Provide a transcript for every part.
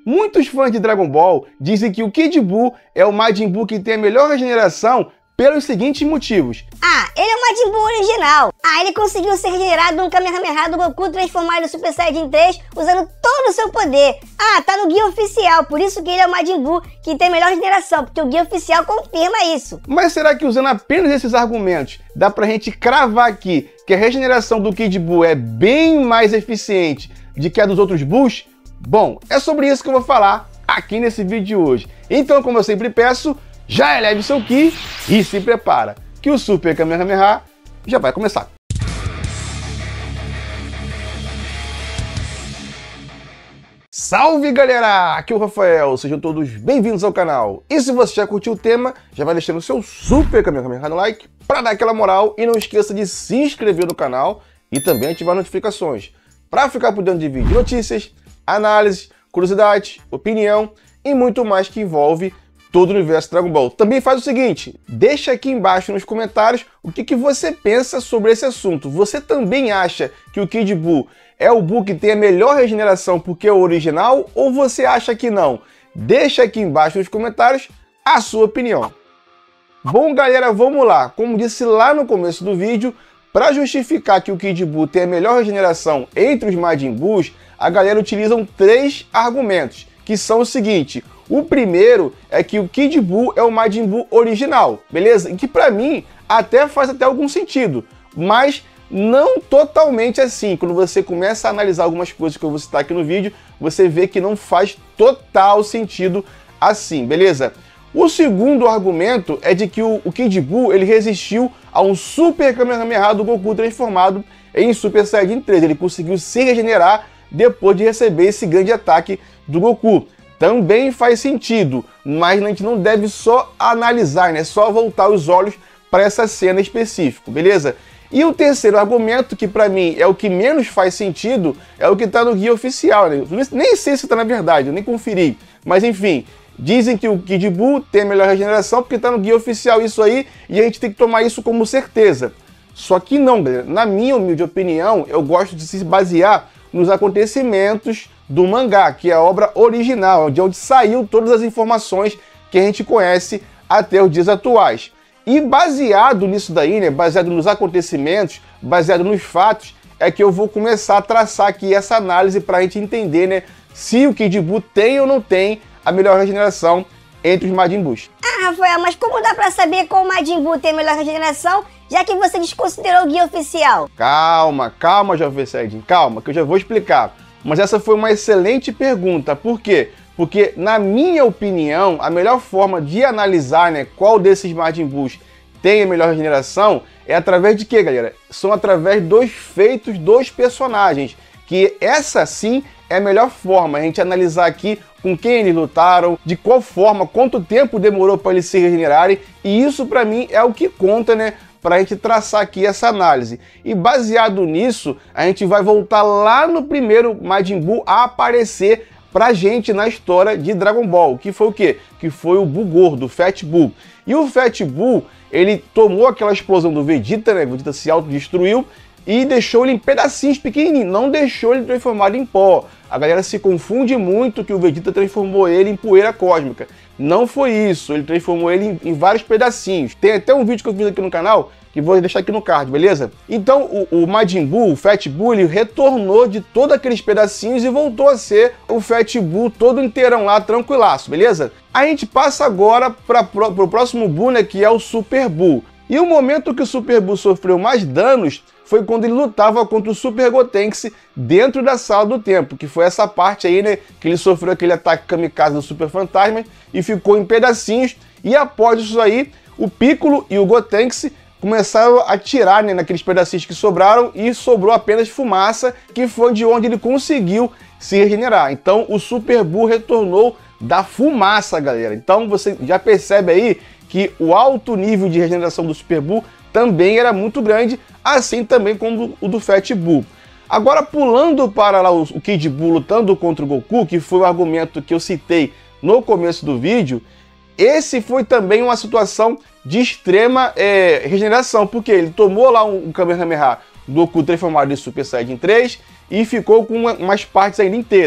Muitos fãs de Dragon Ball dizem que o Kid Buu é o Majin Buu que tem a melhor regeneração pelos seguintes motivos. Ele é o Majin Buu original. ele conseguiu ser regenerado num Kamehameha do Goku transformado no Super Saiyajin 3 usando todo o seu poder. Tá no guia oficial, por isso que ele é o Majin Buu que tem a melhor regeneração, porque o guia oficial confirma isso. Mas será que usando apenas esses argumentos, dá pra gente cravar aqui que a regeneração do Kid Buu é bem mais eficiente do que a dos outros Buus? Bom, é sobre isso que eu vou falar aqui nesse vídeo de hoje. Então, como eu sempre peço, já eleve seu Ki e se prepara, que o Super Kamehameha já vai começar. Salve galera, aqui é o Rafael, sejam todos bem-vindos ao canal. E se você já curtiu o tema, já vai deixando o seu Super Kamehameha no like para dar aquela moral e não esqueça de se inscrever no canal e também ativar notificações para ficar por dentro de vídeos de notícias, análise, curiosidade, opinião e muito mais que envolve todo o universo Dragon Ball. Também faz o seguinte, deixa aqui embaixo nos comentários o que você pensa sobre esse assunto. Você também acha que o Kid Buu é o Buu que tem a melhor regeneração porque é o original ou você acha que não? Deixa aqui embaixo nos comentários a sua opinião. Bom galera, vamos lá. Como disse lá no começo do vídeo, para justificar que o Kid Buu tem a melhor regeneração entre os Majin Buus, a galera utiliza três argumentos, que são o seguinte. O primeiro é que o Kid Buu é o Majin Buu original, beleza? E que pra mim faz até algum sentido, mas não totalmente assim. Quando você começa a analisar algumas coisas que eu vou citar aqui no vídeo, você vê que não faz total sentido assim, beleza? O segundo argumento é de que o Kid Buu ele resistiu a um Super Kamehameha do Goku transformado em Super Saiyajin 3. Ele conseguiu se regenerar depois de receber esse grande ataque do Goku. Também faz sentido, mas a gente não deve só analisar, né? Só voltar os olhos para essa cena específica, beleza? E o terceiro argumento, que para mim é o que menos faz sentido, é o que está no guia oficial, né? Nem sei se está na verdade, eu nem conferi, mas enfim, dizem que o Kid Buu tem a melhor regeneração porque está no guia oficial isso aí, e a gente tem que tomar isso como certeza. Só que não, galera. Na minha humilde opinião, eu gosto de se basear nos acontecimentos do mangá, que é a obra original, de onde saiu todas as informações que a gente conhece até os dias atuais. E baseado nisso daí, né, baseado nos acontecimentos, baseado nos fatos, é que eu vou começar a traçar aqui essa análise para a gente entender, né, se o Kid Buu tem ou não tem a melhor regeneração entre os Majin Buus. Rafael, mas como dá pra saber qual Majin Buu tem a melhor regeneração, já que você desconsiderou o guia oficial? Calma, Jovem Saiyajin, calma, que eu já vou explicar. Mas essa foi uma excelente pergunta. Por quê? Porque, na minha opinião, a melhor forma de analisar, né, qual desses Majin Buus tem a melhor regeneração é através de quê, galera? São através dos feitos dos personagens. Que essa, sim, é a melhor forma. A gente analisar aqui com quem eles lutaram, de qual forma, quanto tempo demorou para eles se regenerarem. E isso, para mim, é o que conta, né? Para a gente traçar aqui essa análise. E baseado nisso, a gente vai voltar lá no primeiro Majin Buu a aparecer pra gente na história de Dragon Ball. Que foi o quê? Que foi o Buu gordo, o Fat Buu. E o Fat Buu, ele tomou aquela explosão do Vegeta, né? O Vegeta se autodestruiu e deixou ele em pedacinhos pequenininhos, não deixou ele transformado em pó. A galera se confunde muito que o Vegeta transformou ele em poeira cósmica. Não foi isso, ele transformou ele em vários pedacinhos. Tem até um vídeo que eu fiz aqui no canal, que vou deixar aqui no card, beleza? Então o Majin Buu, o Fat Buu, ele retornou de todos aqueles pedacinhos e voltou a ser o Fat Buu todo inteirão lá, tranquilaço, beleza? A gente passa agora para o próximo Buu, né, que é o Super Buu. E o momento que o Super Buu sofreu mais danos foi quando ele lutava contra o Super Gotenks dentro da Sala do Tempo, que foi essa parte aí, né, que ele sofreu aquele ataque kamikaze do Super Fantasma e ficou em pedacinhos, e após isso aí, o Piccolo e o Gotenks começaram a atirar, né, naqueles pedacinhos que sobraram e sobrou apenas fumaça, que foi de onde ele conseguiu se regenerar. Então o Super Buu retornou da fumaça, galera. Então você já percebe aí que o alto nível de regeneração do Super Buu também era muito grande, assim também como o do Fat Buu. Agora, pulando para lá o Kid Buu lutando contra o Goku, que foi o argumento que eu citei no começo do vídeo, esse foi também uma situação de extrema regeneração, porque ele tomou lá um Kamehameha do Goku transformado em Super Saiyajin 3 e ficou com umas partes ainda inteiras.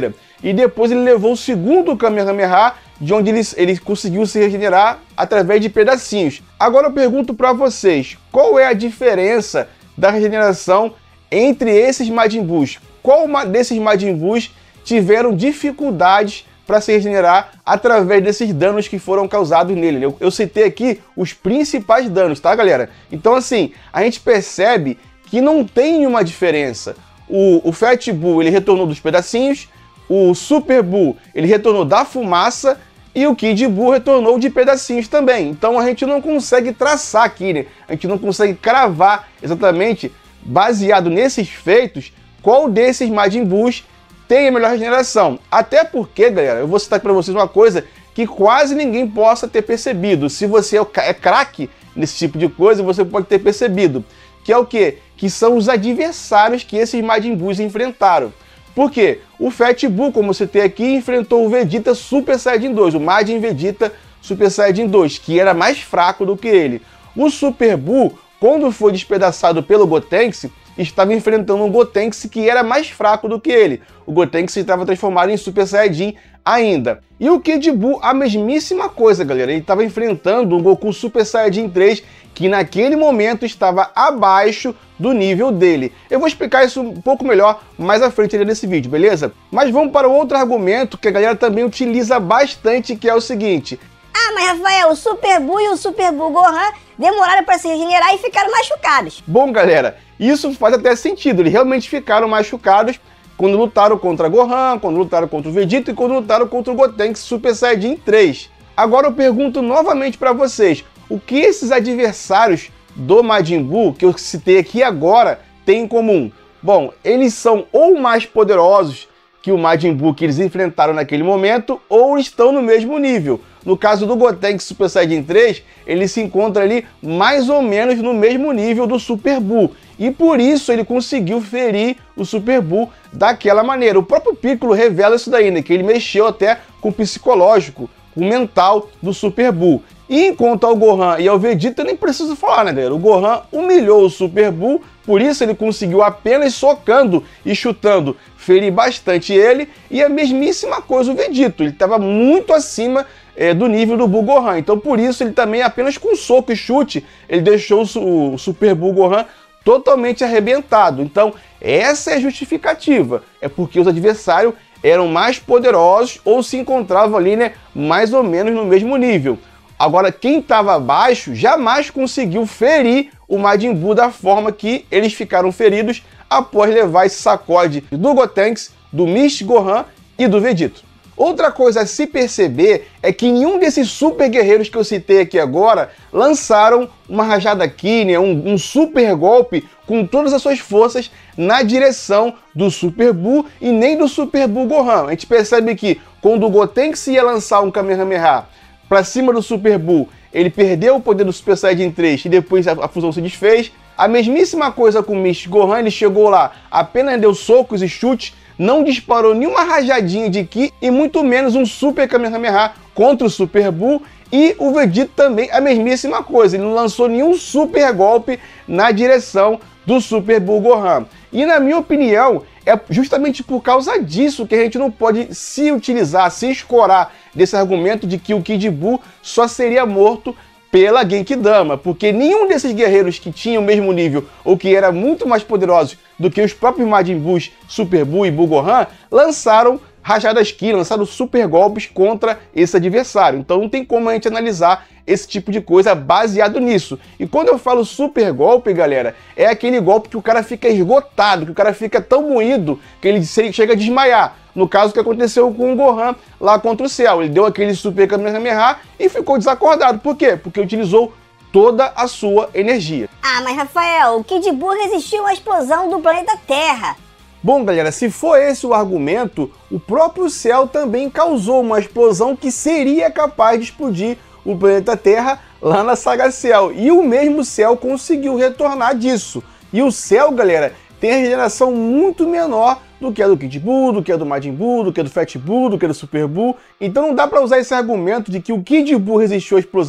e depois ele levou o segundo Kamehameha, de onde ele conseguiu se regenerar através de pedacinhos. Agora eu pergunto para vocês, qual é a diferença da regeneração entre esses Majin Buus? Qual desses Majin Buus tiveram dificuldades para se regenerar através desses danos que foram causados nele? Eu citei aqui os principais danos, tá, galera? Então, assim, a gente percebe que não tem uma diferença. O Fat Buu, ele retornou dos pedacinhos, o Super Buu, ele retornou da fumaça, e o Kid Buu retornou de pedacinhos também. Então a gente não consegue traçar aqui, né? A gente não consegue cravar exatamente, baseado nesses feitos, qual desses Majin Buus tem a melhor regeneração. Até porque, galera, eu vou citar para vocês uma coisa que quase ninguém possa ter percebido. Se você é craque nesse tipo de coisa, você pode ter percebido. Que é o quê? Que são os adversários que esses Majin Buus enfrentaram. Por quê? O Fat Buu, como você tem aqui, enfrentou o Vegeta Super Saiyajin 2, o Majin Vegeta Super Saiyajin 2, que era mais fraco do que ele. O Super Buu, quando foi despedaçado pelo Gotenks, estava enfrentando um Gotenks que era mais fraco do que ele. O Gotenks estava transformado em Super Saiyajin ainda. E o Kid Buu, a mesmíssima coisa, galera. Ele estava enfrentando um Goku Super Saiyajin 3, que naquele momento estava abaixo do nível dele. Eu vou explicar isso um pouco melhor mais à frente nesse vídeo, beleza? Mas vamos para outro argumento que a galera também utiliza bastante, que é o seguinte. Ah, mas Rafael, o Super Buu e o Super Buu Gohan demoraram para se regenerar e ficaram machucados. Bom, galera, isso faz até sentido. Eles realmente ficaram machucados quando lutaram contra Gohan, quando lutaram contra o Vegeta e quando lutaram contra o Gotenks Super Saiyajin 3. Agora eu pergunto novamente para vocês, o que esses adversários do Majin Buu, que eu citei aqui agora, têm em comum? Bom, eles são ou mais poderosos que o Majin Buu que eles enfrentaram naquele momento, ou estão no mesmo nível. No caso do Gotenks Super Saiyajin 3, ele se encontra ali mais ou menos no mesmo nível do Super Buu. E por isso ele conseguiu ferir o Super Buu daquela maneira. O próprio Piccolo revela isso daí, né? Que ele mexeu até com o psicológico, com o mental do Super Buu. E enquanto ao Gohan e ao Vegeta, eu nem preciso falar, né, galera? O Gohan humilhou o Super Buu, por isso ele conseguiu apenas socando e chutando ferir bastante ele. E a mesmíssima coisa o Vegeta, ele estava muito acima do nível do Buu Gohan. Então por isso ele também, apenas com soco e chute, ele deixou o Super Buu Gohan totalmente arrebentado. Então essa é a justificativa, é porque os adversários eram mais poderosos ou se encontravam ali, né, mais ou menos no mesmo nível. Agora, quem estava abaixo jamais conseguiu ferir o Majin Buu da forma que eles ficaram feridos após levar esse sacode do Gotenks, do Mist Gohan e do Vegeta. Outra coisa a se perceber é que nenhum desses super guerreiros que eu citei aqui agora lançaram uma rajada Ki, né, um super golpe com todas as suas forças na direção do Super Buu e nem do Super Buu Gohan. A gente percebe que quando o Gotenks ia lançar um Kamehameha para cima do Super Buu, ele perdeu o poder do Super Saiyajin 3 e depois a fusão se desfez. A mesmíssima coisa com o Mist Gohan, ele chegou lá, apenas deu socos e chutes, não disparou nenhuma rajadinha de Ki e muito menos um Super Kamehameha contra o Super Buu. E o Vegeta também a mesmíssima coisa, ele não lançou nenhum super golpe na direção do Super Buu Gohan. E na minha opinião, é justamente por causa disso que a gente não pode se utilizar, se escorar desse argumento de que o Kid Buu só seria morto pela Genkidama, porque nenhum desses guerreiros que tinham o mesmo nível ou que era muito mais poderosos do que os próprios Majin Buus, Super Buu e Buu Gohan, lançaram rajadas Ki, lançaram super golpes contra esse adversário. Então não tem como a gente analisar esse tipo de coisa baseado nisso. E quando eu falo super golpe, galera, é aquele golpe que o cara fica esgotado, que o cara fica tão moído que ele chega a desmaiar. No caso que aconteceu com o Gohan lá contra o Cell. Ele deu aquele super Kamehameha e ficou desacordado. Por quê? Porque utilizou toda a sua energia. Ah, mas Rafael, o Kid Buu resistiu à explosão do planeta Terra. Bom, galera, se for esse o argumento, o próprio Cell também causou uma explosão que seria capaz de explodir o planeta Terra lá na saga Cell. E o mesmo Cell conseguiu retornar disso. E o Cell, galera, tem a regeneração muito menor do que a do Kid Buu, do que a do Majin Buu, do que a do Fat Buu, do que a do Super Buu. Então não dá pra usar esse argumento de que o Kid Buu resistiu à explosão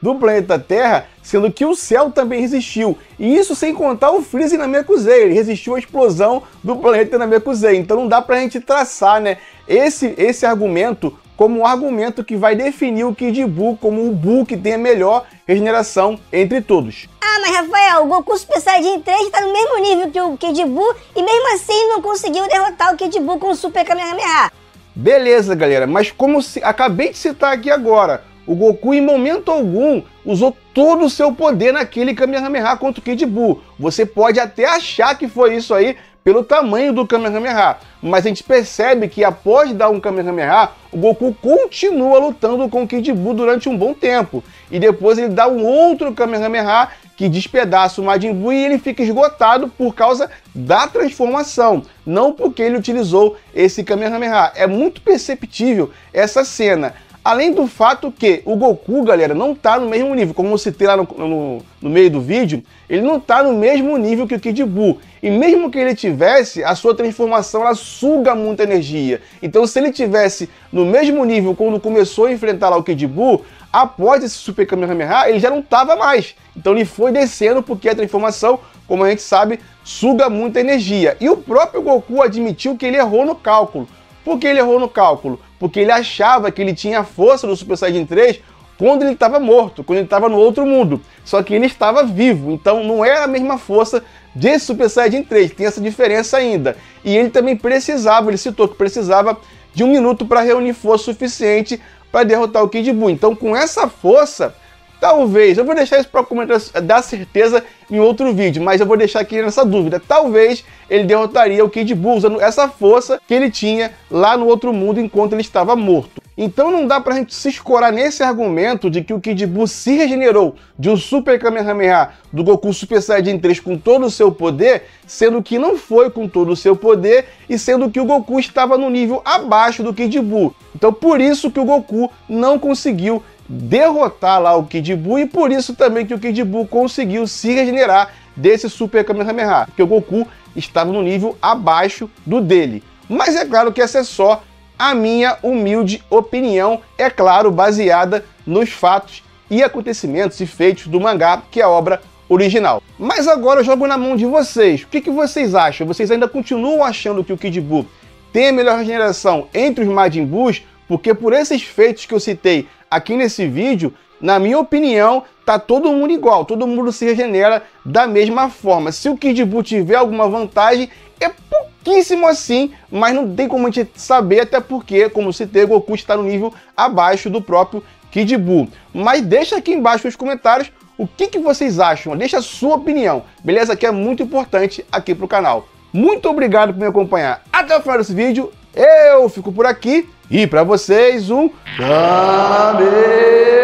do planeta Terra, sendo que o céu também resistiu. E isso sem contar o Freeza e Namekusei, ele resistiu à explosão do planeta Namekusei. Então não dá pra gente traçar, né, esse argumento como um argumento que vai definir o Kid Buu como o Buu que tem a melhor regeneração entre todos. Ah, mas Rafael, o Goku Super Saiyajin 3 tá no mesmo nível que o Kid Buu e mesmo assim ele não conseguiu derrotar o Kid Buu com o Super Kamehameha. Beleza, galera, mas como acabei de citar aqui agora, o Goku em momento algum usou todo o seu poder naquele Kamehameha contra o Kid Buu. Você pode até achar que foi isso aí pelo tamanho do Kamehameha, mas a gente percebe que após dar um Kamehameha, o Goku continua lutando com o Kid Buu durante um bom tempo. E depois ele dá um outro Kamehameha que despedaça o Majin Buu e ele fica esgotado por causa da transformação, não porque ele utilizou esse Kamehameha. É muito perceptível essa cena. Além do fato que o Goku, galera, não tá no mesmo nível, como eu citei lá no meio do vídeo, ele não tá no mesmo nível que o Kid Buu. E mesmo que ele tivesse, a sua transformação, ela suga muita energia. Então se ele tivesse no mesmo nível quando começou a enfrentar lá o Kid Buu, após esse Super Kamehameha, ele já não tava mais. Então ele foi descendo porque a transformação, como a gente sabe, suga muita energia. E o próprio Goku admitiu que ele errou no cálculo. Por que ele errou no cálculo? Porque ele achava que ele tinha a força do Super Saiyajin 3 quando ele estava morto, quando ele estava no outro mundo. Só que ele estava vivo, então não era a mesma força desse Super Saiyajin 3, tem essa diferença ainda. E ele também precisava, ele citou que precisava de 1 minuto para reunir força suficiente para derrotar o Kid Buu. Então com essa força, talvez, eu vou deixar isso para comentar, dar certeza em outro vídeo, mas eu vou deixar aqui nessa dúvida. Talvez ele derrotaria o Kid Buu usando essa força que ele tinha lá no outro mundo enquanto ele estava morto. Então não dá pra gente se escorar nesse argumento de que o Kid Buu se regenerou de um Super Kamehameha do Goku Super Saiyajin 3 com todo o seu poder, sendo que não foi com todo o seu poder e sendo que o Goku estava no nível abaixo do Kid Buu. Então por isso que o Goku não conseguiu derrotar lá o Kid Buu e por isso também que o Kid Buu conseguiu se regenerar desse Super Kamehameha, porque o Goku estava no nível abaixo do dele. Mas é claro que essa é só a minha humilde opinião, é claro, baseada nos fatos e acontecimentos e feitos do mangá, que é a obra original. Mas agora eu jogo na mão de vocês. O que vocês acham? Vocês ainda continuam achando que o Kid Buu tem a melhor regeneração entre os Majin Buus? Porque por esses feitos que eu citei aqui nesse vídeo, na minha opinião, tá todo mundo igual, todo mundo se regenera da mesma forma. Se o Kid Buu tiver alguma vantagem, é pouquíssimo assim, mas não tem como a gente saber, até porque, como citei, o Goku está no nível abaixo do próprio Kid Buu. Mas deixa aqui embaixo nos comentários o que vocês acham, deixa a sua opinião, beleza? Que é muito importante aqui pro canal. Muito obrigado por me acompanhar até o final desse vídeo, eu fico por aqui e para vocês um... Kamehameha!